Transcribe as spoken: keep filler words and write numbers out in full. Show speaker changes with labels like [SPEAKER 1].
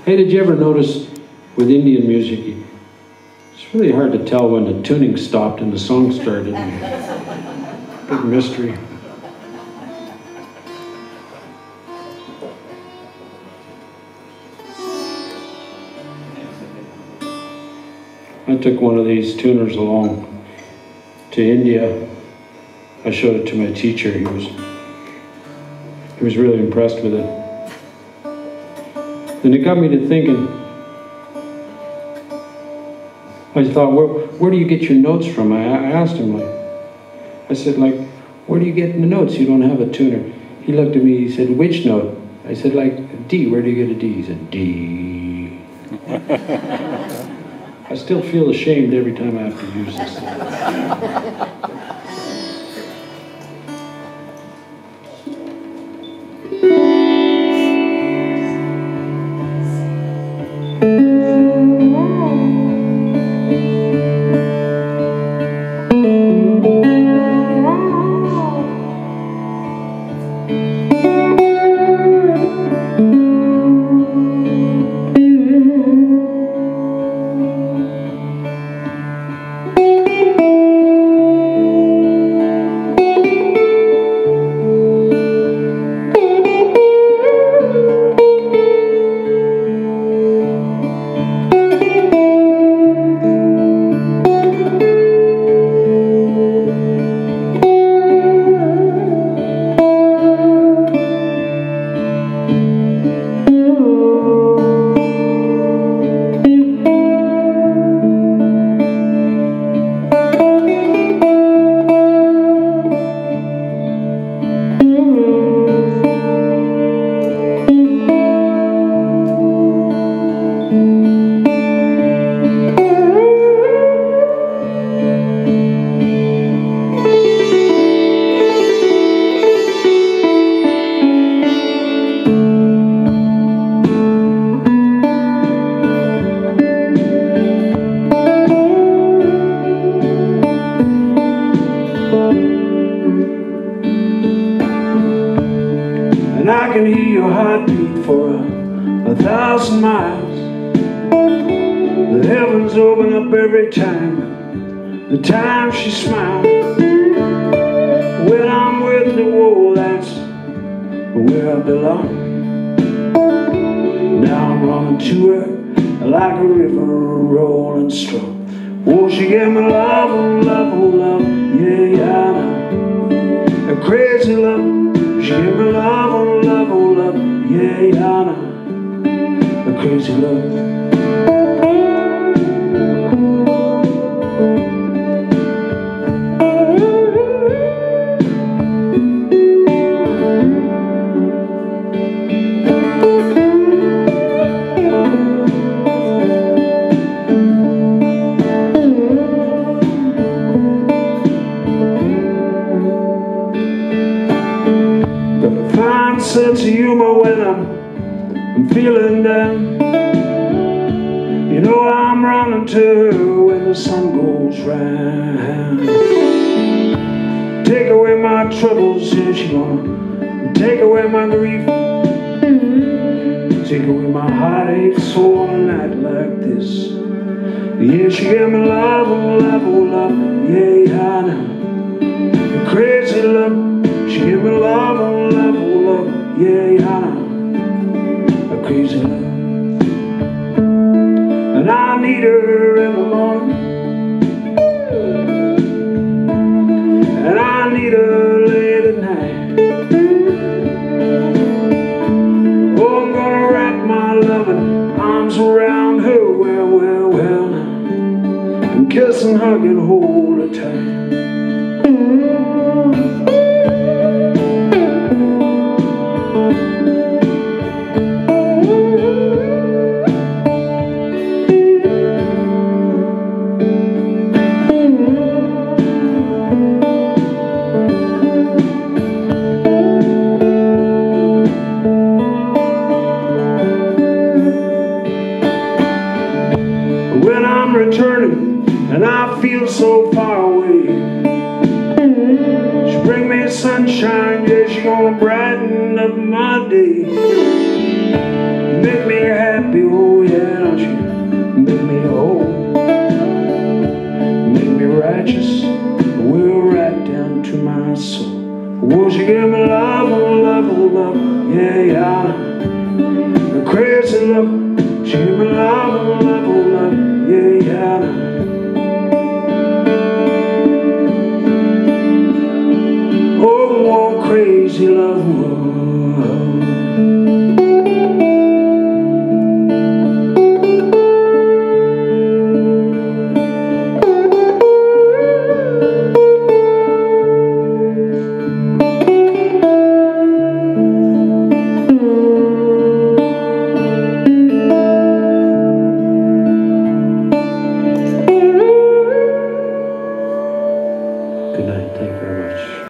[SPEAKER 1] Hey, did you ever notice with Indian music, it's really hard to tell when the tuning stopped and the song started. Big mystery. I took one of these tuners along to India. I showed it to my teacher. He was, he was really impressed with it. And it got me to thinking. I thought, where, where do you get your notes from? I, I asked him, like, I said, like, where do you get the notes? You don't have a tuner. He looked at me, he said, which note? I said, like, D. Where do you get a D? He said, D. I still feel ashamed every time I have to use this thing. And I can hear your heartbeat for a, a thousand miles. The heavens open up every time, the time she smiles. When I'm with the whoa, that's where I belong. Now I'm running to her like a river rolling strong. Oh, she gave me love, oh love, oh love, yeah, yeah, I know. A crazy love. She gave me love, oh love, oh love, yeah, yeah, I know. A crazy love. Sense of humor when I'm, I'm feeling down. You know I'm running to her when the sun goes round. Take away my troubles, yeah, she gonna take away my grief. Take away my heartaches on a night like this. Yeah, she gave me love, oh love, oh love, yeah, yeah, I know. A crazy love. She gave me love, oh love, oh love, yeah, yeah, I know. A crazy love. And I need her in the morning, and I need her late at night. Oh, I'm gonna wrap my loving arms around her, well, well, well now, and kiss and hug and hold her tight. When I'm returning and I feel so far away, she bring me sunshine, yeah, she gonna brighten up my day, make me happy. love, she gave me love, oh love, oh love, yeah, yeah. Oh, one crazy love, oh.